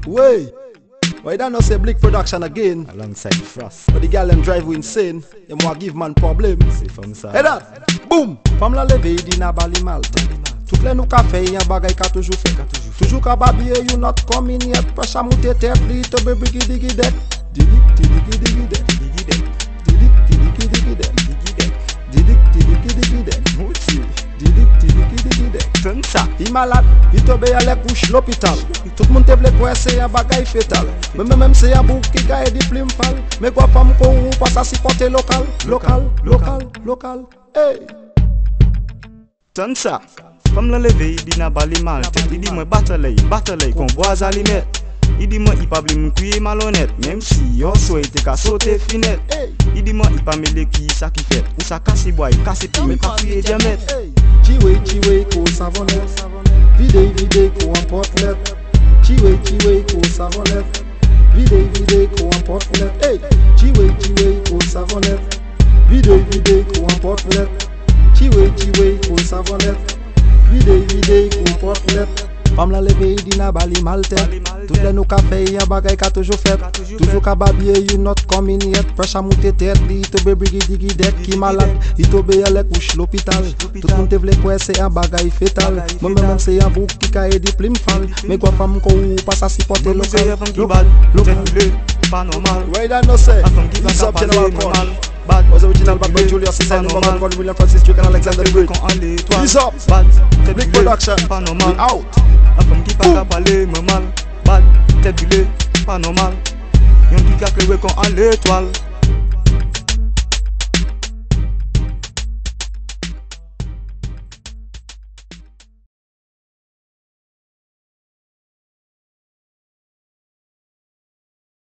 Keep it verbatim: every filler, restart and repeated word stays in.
Way. Why that not say Blick Production again? Alongside Frost. But the girl them drive you insane. Them want give man problem. C'est comme ça. Hey that. Boom. Femme la leve di na bali malte. Tout le nou ka fe yon bagay ka toujou fe. Toujou ka babye you not coming yet. Pressure moute tête li to be biggie diggy deck. Diggy diggy diggy deck. Diggy deck. Diggy diggy diggy deck. Diggy deck. Diggy diggy diggy deck. Mouti. Diggy diggy diggy deck. Comme ça. I malade, i tobe a le couche l'hôpital. Tout moun te vle kwe se yon bagay fetal. Même même se yon bou ki ka e di plim pal. Me kwa fam ko ou pas sa sipote lokal. Lokal, lokal, lokal. Hey. Comme ça. Femme la leve, il dit na bali mal tête. Il dit moi bataille, bataille, qu'on boise à limette. Il dit moi il pas bli m'couiller malhonnête. Même si yo souhaite ka sauter finette. Il dit moi il pas mêler qui ça qui fait. Ou ça casse bois, il casse pi, mais ka fouiller diamètre. Chiwe chiwe ko savonnette. Vide vide ko emporte-lettre. Chiwe chiwe ko savonnette. Vide vide ko emporte-lettre. Hey, chiwe chiwe ko savonnette. Vide vide ko emporte-lettre. Chiwe chiwe ko savonnette. Vide vide ko emporte-lettre. Femme la leve di na bali malte. Tout le nou ka fe yon bagay ka toujou fet. Toujou ka babye you not coming yet. Pressure moute tête li to be brigi digi deck. Ki malade, i to be ale couche l'hôpital. Tout moun te vle kwe se yon bagay fetal. Mwen men men se yon bou ki ka e di plim fal. Me kwa fam ko ou pas sa sipote lokal. Lokal, pas normal. Way that no say. It's up General Con. Bad, was original bad boy Julius Caesar, Norman Con, William Francis Duke and Alexander the Great. It's up. Bad, Blick Production. Pas normal. We out. La femme qui pas parler me mal. Bad, tête brûlée, pas normal. Yon qui a cloué qu'on en l'étoile.